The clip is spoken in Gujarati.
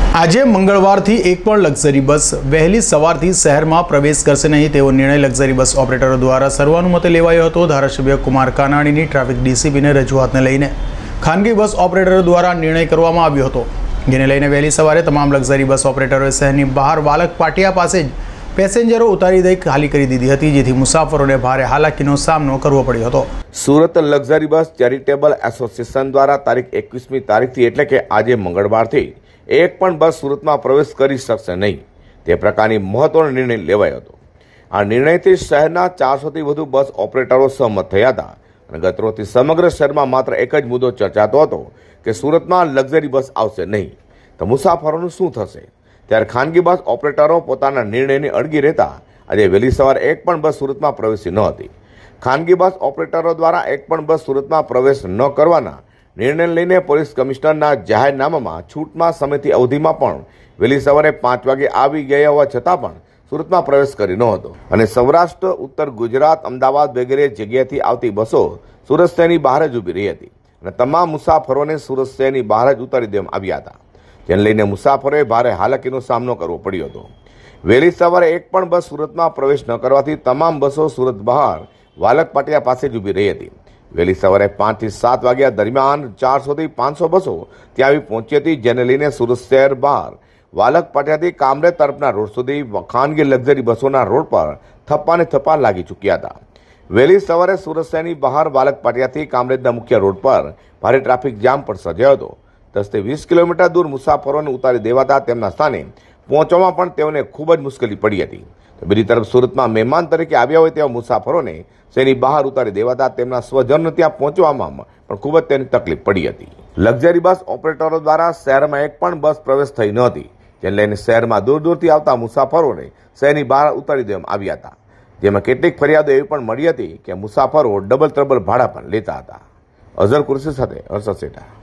આજે મંગળવારથી એક પણ લક્ઝરી બસ વહેલી સવારથી શહેરમાં પ્રવેશ કરશે નહીં તેવો નિર્ણય લક્ઝરી બસ ઓપરેટરો દ્વારા સર્વાનુમતે લેવાયો હતો। ધારાસભ્ય કુમાર કાનાણીની ટ્રાફિક ડીસીપીને રજૂઆતને લઈને ખાનગી બસ ઓપરેટરો દ્વારા નિર્ણય કરવામાં આવ્યો હતો, જેને લઈને વહેલી સવારે તમામ લક્ઝરી બસ ઓપરેટરોએ શહેરની બહાર વાલક પાટિયા પાસે જ પેસેન્જરો ઉતારી દઈ ખાલી કરી દીધી હતી, જેથી મુસાફરોને ભારે હાલાકીનો સામનો કરવો પડ્યો હતો। Surat luxury bus charitable association દ્વારા તારીખ 21મી તારીખથી એટલે કે આજે મંગળવારથી એક પણ બસ સુરતમાં પ્રવેશ કરી શકશે નહીં તે પ્રકારની મહત્વનો નિર્ણય લેવાયો હતો। આ નિર્ણયથી શહેરના 400થી વધુ બસ ઓપરેટરો સહમત થયા હતા અને ગતરોજથી સમગ્ર શહેરમાં માત્ર એક જ મુદ્દો ચર્ચાતો હતો કે સુરતમાં લક્ઝરી બસ આવશે નહીં તો મુસાફરોનું શું થશે। ત્યારે ખાનગી બસ ઓપરેટરો પોતાના નિર્ણયને અડગી રહેતા આજે વહેલી સવારે એક પણ બસ સુરતમાં પ્રવેશી ન હતી। ખાનગી બસ ઓપરેટરો દ્વારા એક પણ બસ સુરતમાં પ્રવેશ ન કરવાના નિર્ણય લઈને પોલીસ કમિશનરના જાહેરનામામાં છૂટમાં સમયથી અવધિમાં પણ વહેલી સવારે 5 વાગે આવી ગયા હોવા છતાં પણ સુરતમાં પ્રવેશ કરી ન હતો અને સૌરાષ્ટ્ર, ઉત્તર ગુજરાત, અમદાવાદ વગેરે જગ્યાએથી આવતી બસો સુરત શહેરની બહાર જ ઊભી રહી હતી અને તમામ મુસાફરોને સુરત શહેરની બહાર જ ઉતારી દેવામાં આવ્યા હતા, જેને લઈને મુસાફરોએ ભારે હાલાકીનો સામનો કરવો પડ્યો હતો। વહેલી સવારે એક પણ બસ સુરતમાં પ્રવેશ ન કરવાથી તમામ બસો સુરત બહાર વાલક પાટિયા પાસે જ ઊભી રહી હતી। વહેલી સવારે 5 થી 7 વાગ્યા દરમિયાન 400 થી 500 બસો ત્યાં આવી પહોંચી હતી, જેને લઈને સુરત શહેર બહાર વાલક પાટિયાથી કામરેજ તરફના રોડ સુધી ખાનગી લક્ઝરી બસોના રોડ પર થપ્પાને થપ્પા લાગી ચૂક્યા હતા। વહેલી સવારે સુરત શહેરની બહાર વાલક પાટિયાથી કામરેજના મુખ્ય રોડ પર ભારે ટ્રાફિક જામ પણ સર્જાયો હતો। 10 થી 20 કિલોમીટર દૂર મુસાફરોને ઉતારી દેવાતા તેમના સ્થાને પહોંચવામાં પણ તેઓને ખૂબ જ મુશ્કેલી પડી હતી। બીજી તરફ સુરતમાં મહેમાન તરીકે આવ્યા હોય તેવા મુસાફરોને શહેરની બહાર ઉતારી દેવાતા તેમના સ્વજનો ત્યાં પહોંચવામાં પણ ખૂબ જ તેની તકલીફ પડી હતી। લક્ઝરી બસ ઓપરેટરો દ્વારા શહેરમાં એક પણ બસ પ્રવેશ થઈ ન હતી, જેને લઈને શહેરમાં દૂર દૂરથી આવતા મુસાફરોને શહેરની બહાર ઉતારી દેવામાં આવ્યા હતા, જેમાં કેટલીક ફરિયાદો એવી પણ મળી હતી કે મુસાફરો ડબલ ત્રબલ ભાડા પણ લેતા હતા। અઝર કુરશી સાથે હર્ષદ સેઠા।